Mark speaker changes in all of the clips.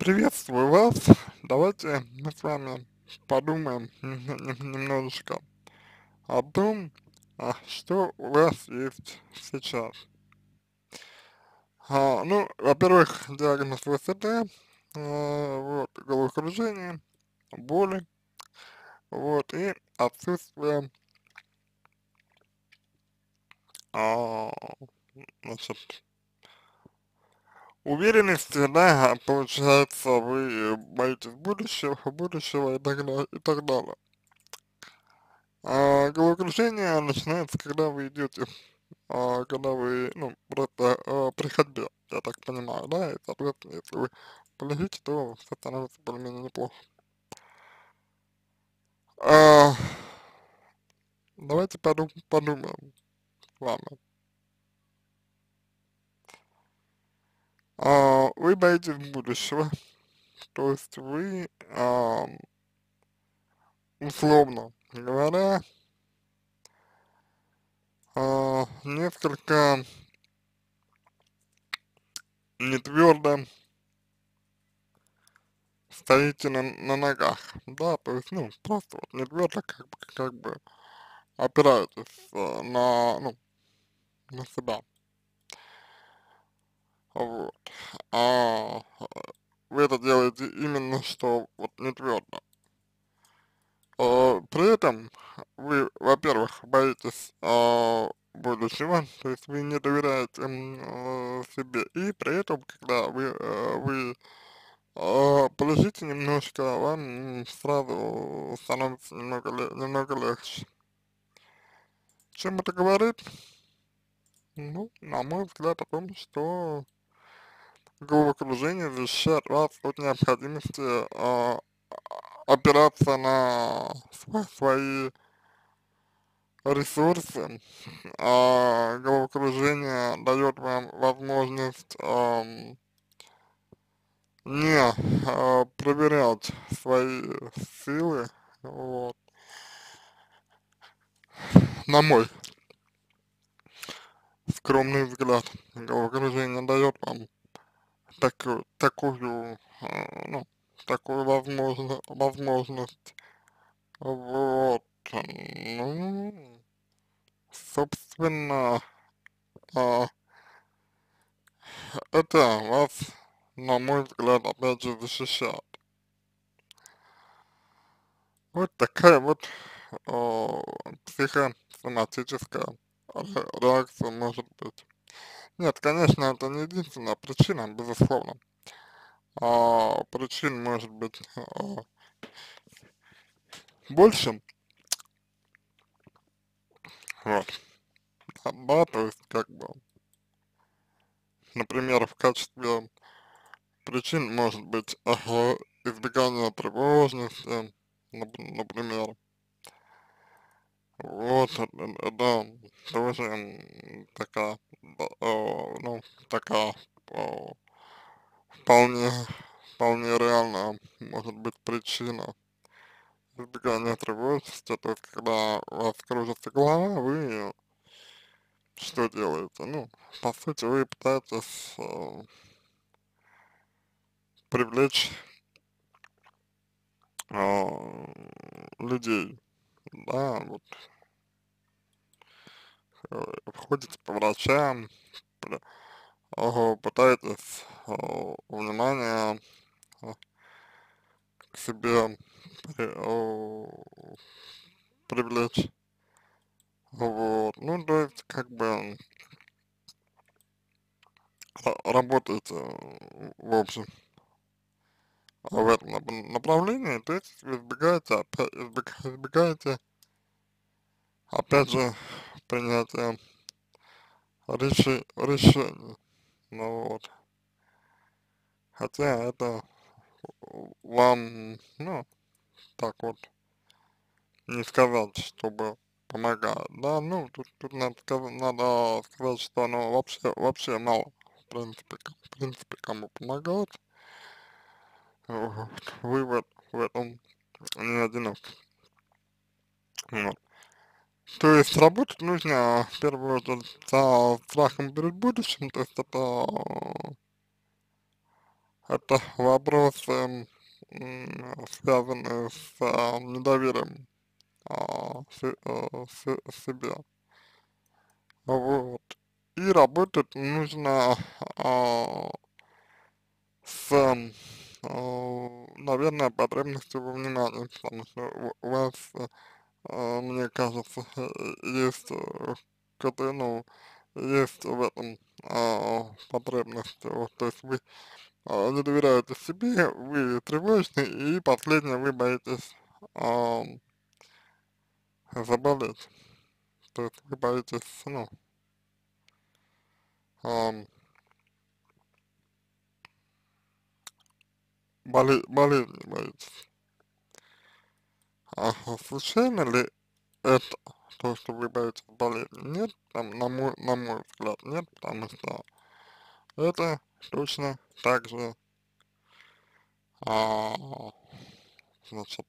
Speaker 1: Приветствую вас. Давайте мы с вами подумаем немножечко о том, что у вас есть сейчас. Ну, во-первых, диагноз ВСД, вот, головокружение, боли, вот, и отсутствие, а, значит, уверенности, да, получается, вы боитесь будущего и так далее. Головокружение начинается, когда вы идете, когда вы, ну, просто при ходьбе, я так понимаю, да, и, соответственно, если вы полежите, то все становится более-менее неплохо. А, Давайте подумаем с вами. Вы боитесь будущего, то есть вы, условно говоря, несколько не твердо стоите на ногах, да, то есть, ну, просто вот не твердо, как бы опираетесь ну, на себя, вот. А, Вы это делаете именно что вот не твердо. При этом вы, во-первых, боитесь будущего, то есть вы не доверяете себе, и при этом, когда вы полежите немножко, вам сразу становится немного легче. Чем это говорит? Ну, на мой взгляд, о том, что головокружение защищает вас от необходимости опираться на свои ресурсы. Головокружение дает вам возможность не проверять свои силы, вот, на мой скромный взгляд. Головокружение дает вам такую, ну, такую возможность, вот, ну, собственно, а, это вас, на мой взгляд, опять же, защищает. Вот такая вот психосоматическая реакция может быть. Нет, конечно, это не единственная причина, безусловно. Причин может быть больше, вот, да, то есть, как бы, например, в качестве причин может быть избегание тревожности, например, вот, да, тоже такая, ну, такая, э, вполне, вполне реальная может быть причина избегания тревожности, то есть, когда у вас кружится голова, вы что делаете? Ну, по сути, вы пытаетесь привлечь людей, да, вот, ходите по врачам, пытаетесь внимание а, к себе при- о, привлечь, вот, ну, то есть, как бы, работаете, в общем, в этом направлении, то есть избегаете, опять же, принятия решений, ну, вот, хотя это вам, ну, так вот, не сказать, чтобы помогает, да, ну, тут надо сказать, что оно вообще мало, в принципе, кому помогает, вот, вы в этом не одиноки, вот. То есть работать нужно в первую очередь со страхом перед будущим, то есть это это вопросы, связанные с недоверием себе. Вот. И работать нужно с, наверное, потребностью во внимании, потому что у вас, мне кажется, есть ну, есть в этом потребность, вот, то есть вы не доверяете себе, вы тревожны, и последнее, вы боитесь а, заболеть, то есть вы боитесь, ну, а, болезни боитесь. Случайно ли это, то, что вы боитесь болезни? Нет, там, на мой взгляд, нет, потому что это точно так же, а, значит,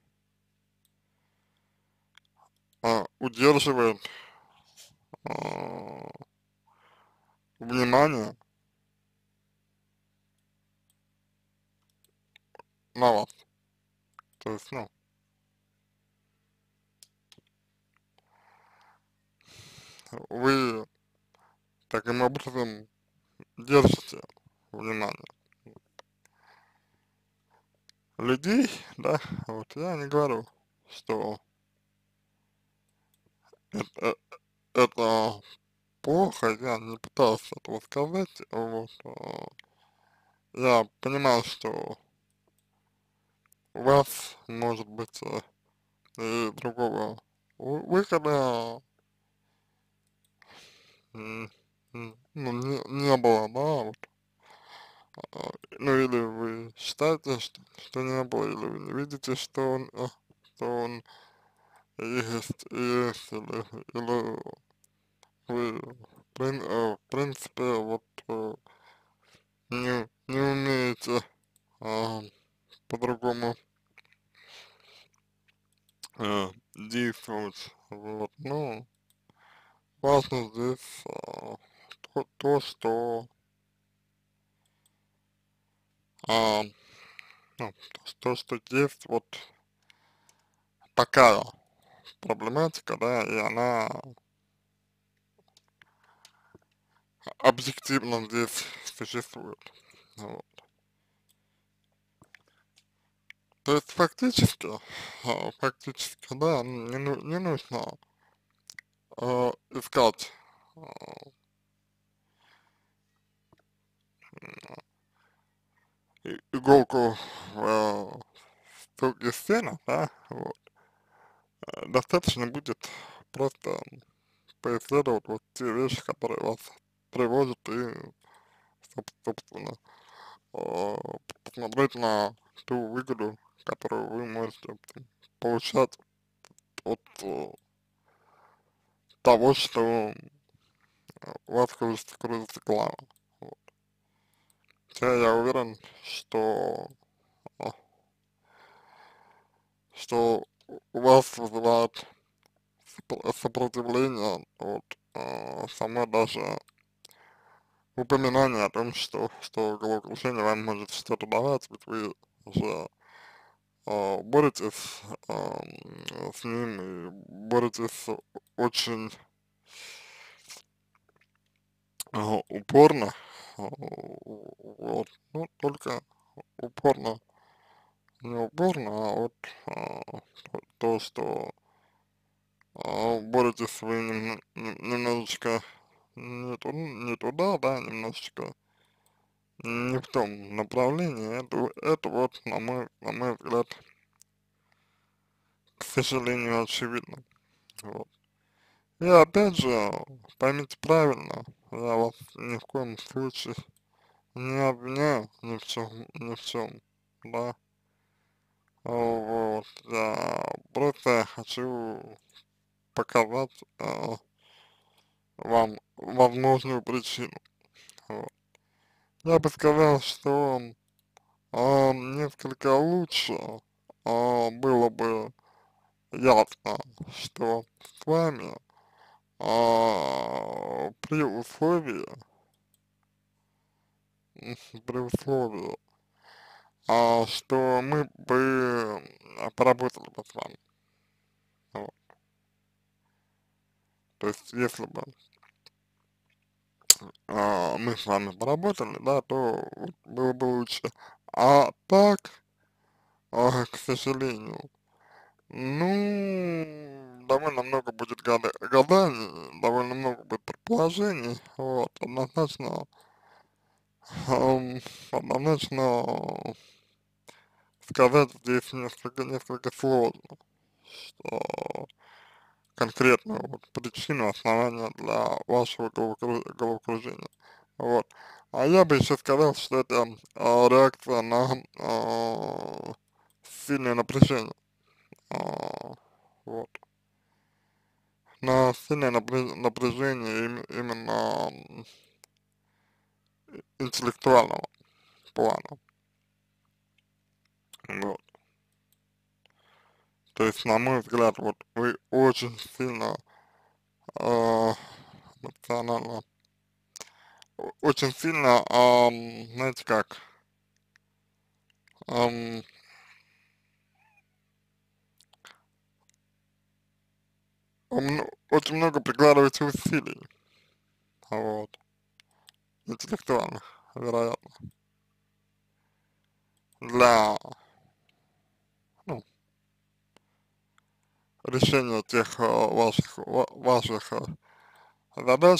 Speaker 1: удерживает а, внимание на вас. То есть, ну, вы таким образом держите внимание людей, да, вот я не говорю, что это, это плохо, я не пытался этого сказать, вот, я понимаю, что у вас может быть и другого выхода, ну, не было, да, вот, ну, или вы считаете, что не было, или вы не видите, что он есть, или вы, в принципе, вот, не умеете, а, по-другому, действовать, вот, ну, важно здесь, что, а, ну, что есть вот такая проблематика, да, и она объективно здесь существует, вот. То есть фактически, да, не нужно искать а, иголку в стоге сена, да, вот. Достаточно будет просто поисследовать вот те вещи, которые вас тревожат, и, собственно, а, посмотреть на ту выгоду, которую вы можете получать от того, что у вас кружится голова. Вот. Хотя я уверен, а, что у вас вызывает сопротивление от самой даже упоминания о том, что головокружение вам может что-то давать, ведь вы уже боретесь с ним и боретесь очень упорно, вот, ну, только упорно, не упорно, а вот то, что боретесь вы немножечко не туда, да, немножечко не в том направлении, это вот, на мой взгляд, к сожалению, очевидно, вот. И опять же, поймите правильно, я вас ни в коем случае не обвиняю ни в чем, да, вот, я просто хочу показать вам возможную причину, вот. Я бы сказал, что несколько лучше было бы ясно, что с вами при условии, при условии, что мы бы поработали бы с вами. Вот. То есть, если бы мы с вами поработали, да, то вот было бы лучше. А так, к сожалению, ну, довольно много будет гаданий, довольно много будет предположений, вот, однозначно сказать здесь несколько сложно, что конкретную вот причину, основания для вашего головокружения. Вот. А я бы еще сказал, что это реакция на сильное напряжение. А, вот. На сильное напряжение именно интеллектуального плана. Вот. То есть, на мой взгляд, вот вы очень сильно эмоционально, очень сильно, знаете как, ам, очень много прикладываете усилий, вот, интеллектуальных, вероятно, для, ну, решения тех ваших задач,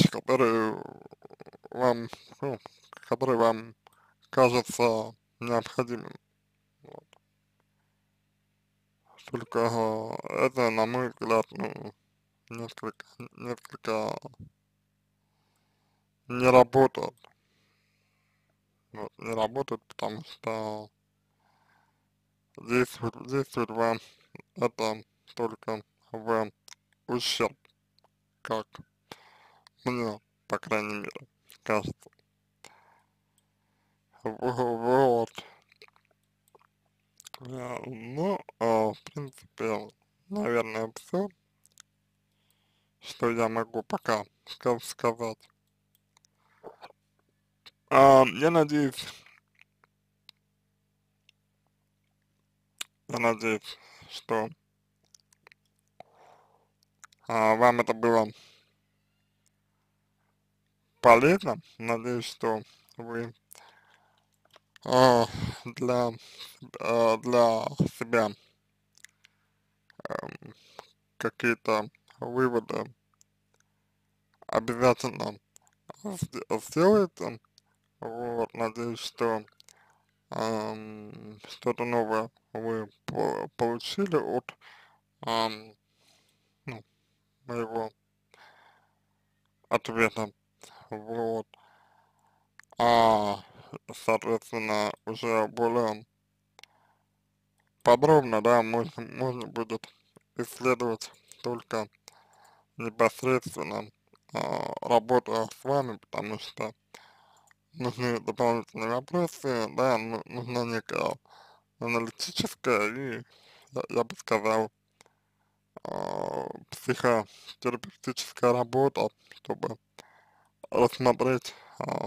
Speaker 1: вам, ну, которые вам кажутся необходимыми. Вот. Только это, на мой взгляд, ну, несколько не работает. Вот, не работает, потому что действует вам это только в ущерб, как мне, по крайней мере, кажется. Вот. Ну, в принципе, наверное, все, что я могу пока сказать. Я надеюсь, я надеюсь, что вам это было полезно. Надеюсь, что вы а, для, для себя эм, какие-то выводы обязательно сделаете. Вот, надеюсь, что что-то новое вы получили от ам, ну, моего ответа. Вот. А, соответственно, уже более подробно, да, можно будет исследовать только непосредственно работая с вами, потому что нужны дополнительные вопросы, да, нужна некая аналитическая и, я бы сказал, психотерапевтическая работа, чтобы рассмотреть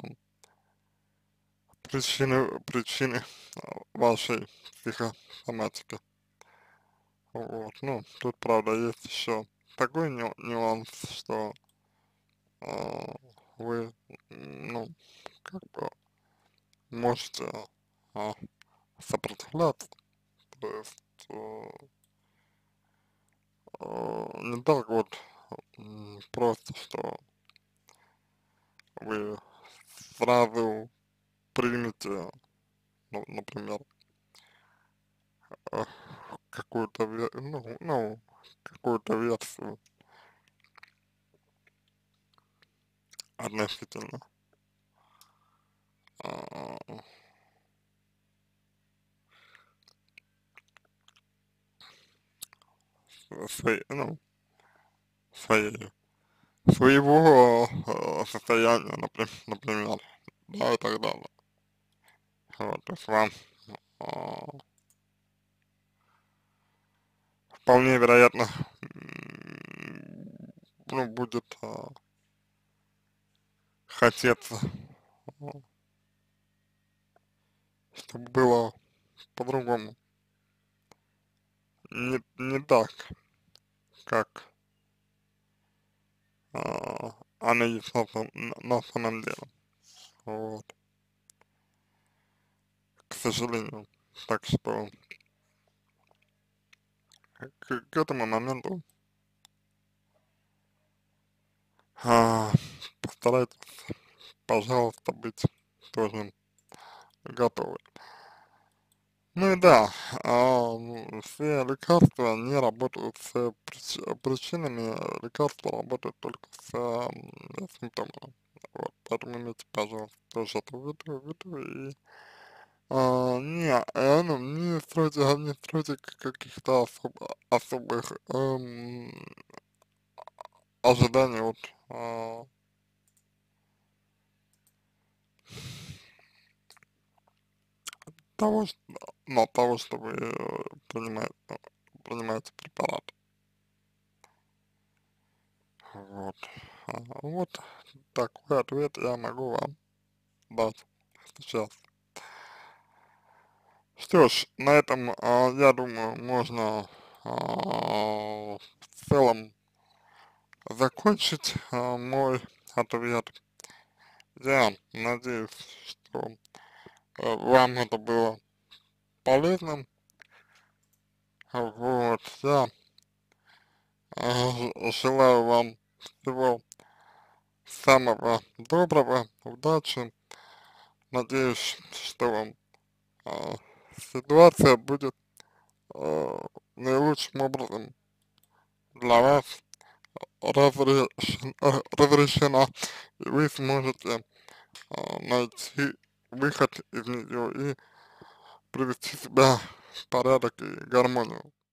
Speaker 1: причины вашей психосоматики. Вот, ну, тут, правда, есть еще такой нюанс, что а, вы, ну, как бы можете а, сопротивляться, то есть не так вот просто, что вы сразу примете, ну, например, э, какую-то, какую-то версию относительно а, своей, ну, своей, своего состояния, например, да, и так далее. Вот, то есть вам а, вполне вероятно, ну, будет хотеться, а, чтобы было, по-другому, не так, как она есть на самом деле, вот, к сожалению. Так что к этому моменту а, постарайтесь, пожалуйста, быть тоже готовы. Ну и да, все лекарства не работают с причинами, лекарства работают только с симптомами. Вот, поэтому имейте, пожалуйста, тоже это в виду и ну, не стройте каких-то особых ожиданий от того, что, того, что вы принимаете препарат. Вот. Вот такой ответ я могу вам дать сейчас. Что ж, на этом, я думаю, можно в целом закончить мой ответ. Я надеюсь, что вам это было полезным. Вот, я желаю вам всего самого доброго, удачи. Надеюсь, что а, ситуация будет наилучшим образом для вас разрешена, и вы сможете найти выход из нее и привести себя в порядок и гармонию.